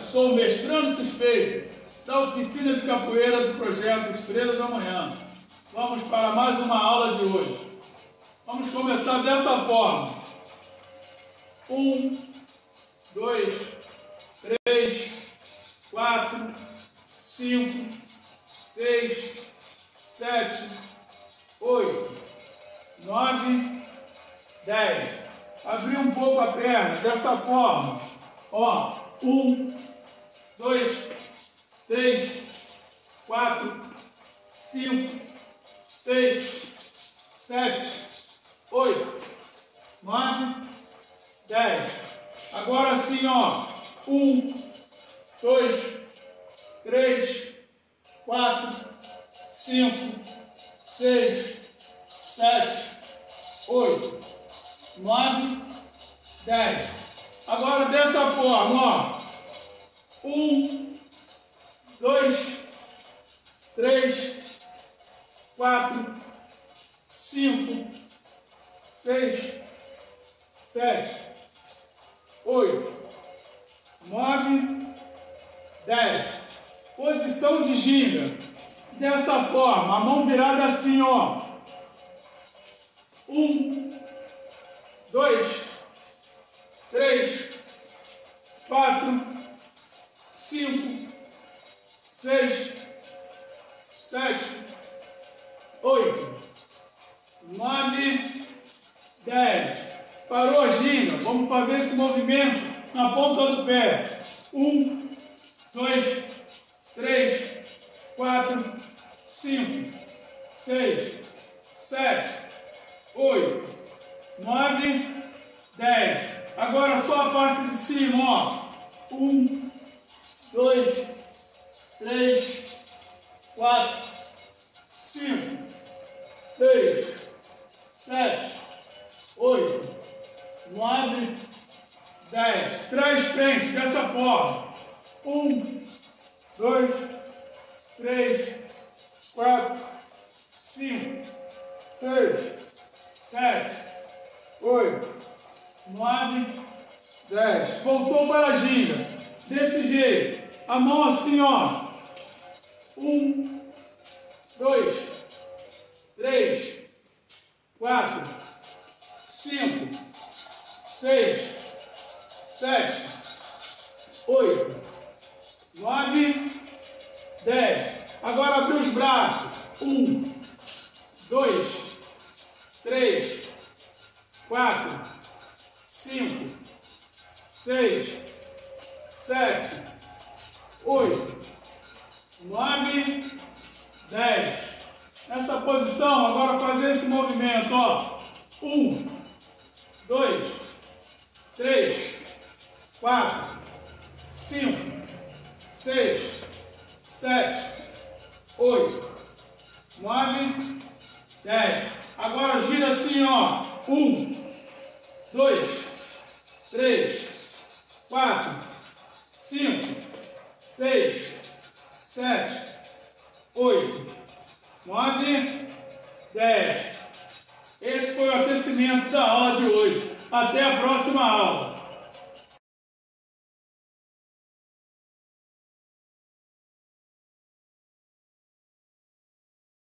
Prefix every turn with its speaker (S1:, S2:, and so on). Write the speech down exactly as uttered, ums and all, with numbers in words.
S1: sou o mestrando suspeito da Oficina de Capoeira do projeto Estrela da Amanhã. Vamos para mais uma aula de hoje. Vamos começar dessa forma. Um, dois, três, quatro, cinco, seis, sete, oito, nove, dez. Abrir um pouco a perna dessa forma. Ó, um, dois, três, quatro, cinco, seis, sete, oito, nove, dez. Agora sim, ó. Um, dois, três, quatro, cinco, seis, sete, oito, nove, dez. Agora dessa forma, ó. Um, dois, três, quatro, cinco, seis, sete, oito, nove, dez. Posição de ginga. Dessa forma, a mão virada assim, ó. Um, dois, três, quatro, cinco, seis, sete, oito, nove, dez. Parou a ginga. Vamos fazer esse movimento na ponta do pé. Um, dois, três, quatro, cinco, seis, sete, oito, nove, dez. Agora só a parte de cima, ó. Um, dois, três, quatro, cinco, seis, sete, oito, nove, dez. Trás frente, dessa forma. Um, dois, três, quatro, cinco, seis, sete, oito, nove, dez. Voltou para a ginga. Desse jeito. A mão assim, ó. Um, dois, três, quatro, cinco, seis, sete, oito, nove, dez. Agora abrir os braços. Um, dois, três, quatro, cinco, seis, sete, oito, nove, dez. Nessa posição, agora fazer esse movimento, ó. Um, dois, três, quatro, cinco, seis, sete, oito, nove, dez. Agora gira assim, ó. Um, dois, três, quatro, cinco, seis, sete, oito, nove, dez. Esse foi o aquecimento da aula de hoje. Até a próxima aula.